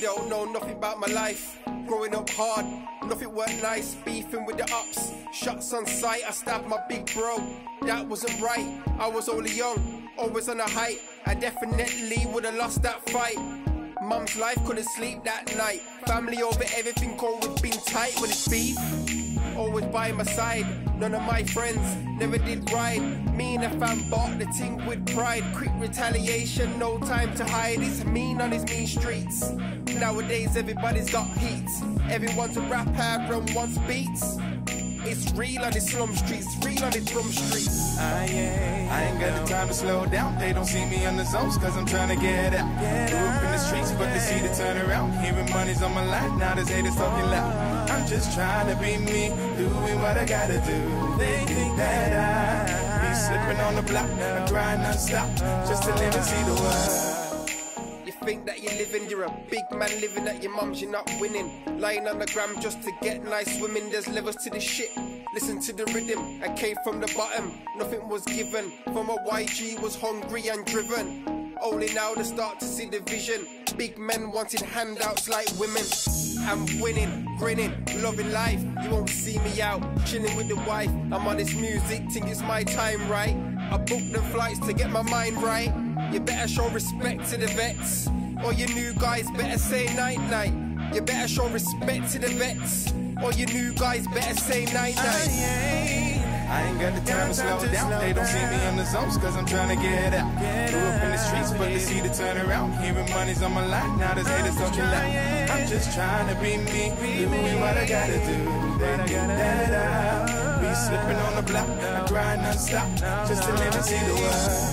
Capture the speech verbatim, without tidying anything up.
don't know nothing about my life. Growing up hard, nothing weren't nice. Beefing with the ups, shots on sight. I stabbed my big bro, that wasn't right. I was only young, always on a height. I definitely would've lost that fight. Mum's life, couldn't sleep that night. Family over everything, always been tight. When it's beef, always by my side. None of my friends never did ride. Me and the fam bought the thing with pride. Quick retaliation, no time to hide. It's mean on these mean streets. Nowadays everybody's got heat. Everyone's a rapper and wants beats. It's real on the slum streets, real on the drum streets. I ain't, I ain't got the time to slow down. They don't see me on the zones cause I'm trying to get out. Grew up in the streets but they see the turnaround. Hearing money's on my life, now there's haters talking loud. I'm just trying to be me, doing what I gotta do. They think that I be slipping on the block, I grind non-stop, just to live and see the world. You think that you're living, you're a big man living at your mum's, you're not winning. Lying on the gram just to get nice women, there's levels to this shit. Listen to the rhythm, I came from the bottom, nothing was given. From a Y G was hungry and driven. Only now they start to see the vision. Big men wanting handouts like women. I'm winning, grinning, loving life. You won't see me out, chilling with the wife. I'm on this music, think it's my time, right? I booked the flights to get my mind right. You better show respect to the vets, or your new guys better say night-night. You better show respect to the vets, or your new guys better say night-night. I ain't got the time to slow down. They don't see me on the zones cause I'm trying to get out. Grew up in the streets but they see the turnaround. Hearing money's on my life, now there's haters talking loud. I'm just trying to be me, doing what I gotta do. They think that I be slipping on the block, I grind non-stop, just to live and see the world.